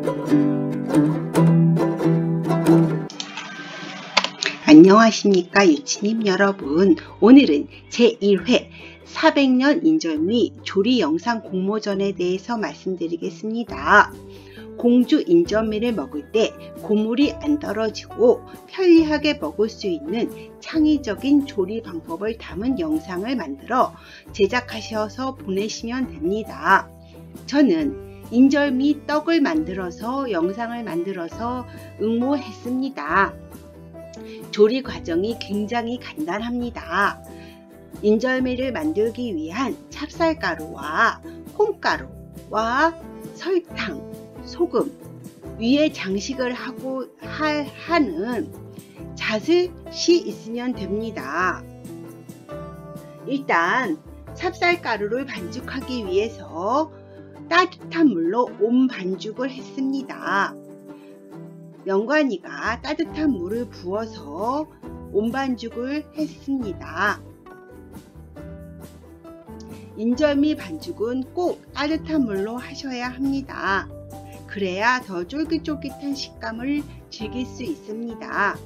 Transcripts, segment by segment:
안녕하십니까 유치님 여러분. 오늘은 제1회 400년 인절미 조리 영상 공모전에 대해서 말씀드리겠습니다. 공주 인절미를 먹을 때 고물이 안 떨어지고 편리하게 먹을 수 있는 창의적인 조리 방법을 담은 영상을 만들어 제작하셔서 보내시면 됩니다. 저는 인절미 떡을 만들어서 영상을 만들어서 응모했습니다. 조리 과정이 굉장히 간단합니다. 인절미를 만들기 위한 찹쌀가루와 콩가루와 설탕, 소금, 위에 장식을 하는 잣이 있으면 됩니다. 일단 찹쌀가루를 반죽하기 위해서 따뜻한 물로 온 반죽을 했습니다. 명관이가 따뜻한 물을 부어서 온반죽을 했습니다. 인절미 반죽은 꼭 따뜻한 물로 하셔야 합니다. 그래야 더 쫄깃쫄깃한 식감을 즐길 수 있습니다.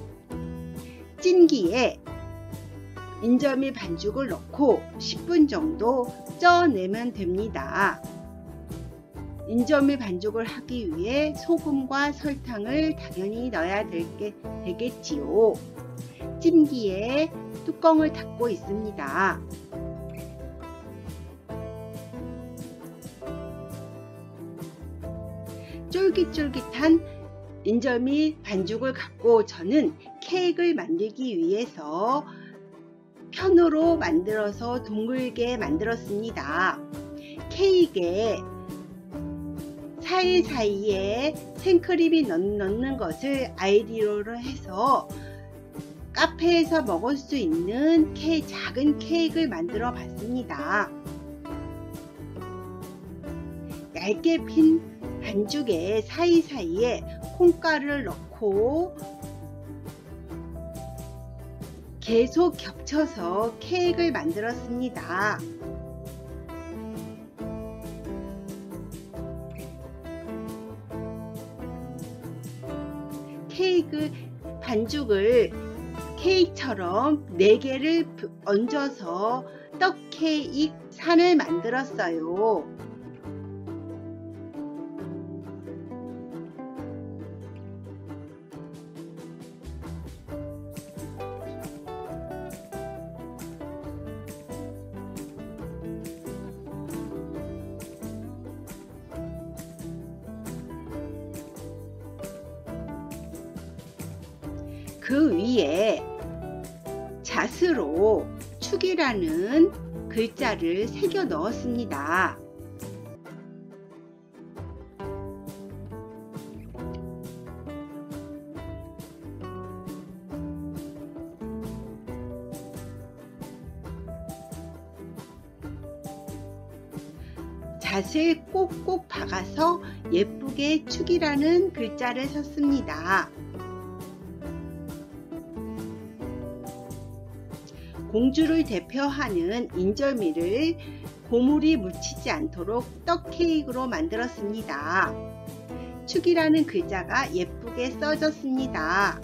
찜기에 인절미 반죽을 넣고 10분 정도 쪄내면 됩니다. 인절미 반죽을 하기 위해 소금과 설탕을 당연히 넣어야 되겠지요. 찜기에 뚜껑을 닫고 있습니다. 쫄깃쫄깃한 인절미 반죽을 갖고 저는 케이크를 만들기 위해서 편으로 만들어서 둥글게 만들었습니다. 케이크에 사이사이에 생크림이 넣는 것을 아이디어로 해서 카페에서 먹을 수 있는 작은 케이크를 만들어 봤습니다. 얇게 핀 반죽에 사이사이에 콩가루를 넣고 계속 겹쳐서 케이크를 만들었습니다. 케이크 반죽을 케이크처럼 4개를 얹어서 떡 케이크 산을 만들었어요. 그 위에 잣으로 축이라는 글자를 새겨 넣었습니다. 잣을 꼭꼭 박아서 예쁘게 축이라는 글자를 썼습니다. 공주를 대표하는 인절미를 고물이 묻히지 않도록 떡 케이크로 만들었습니다. 축이라는 글자가 예쁘게 써졌습니다.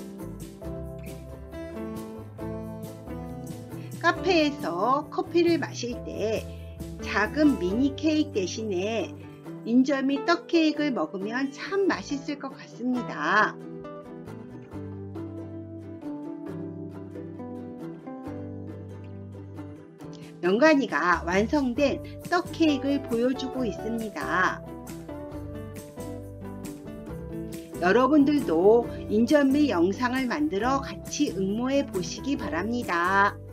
카페에서 커피를 마실 때 작은 미니 케이크 대신에 인절미 떡 케이크를 먹으면 참 맛있을 것 같습니다. 명관이가 완성된 떡 케이크를 보여주고 있습니다. 여러분들도 인절미 영상을 만들어 같이 응모해 보시기 바랍니다.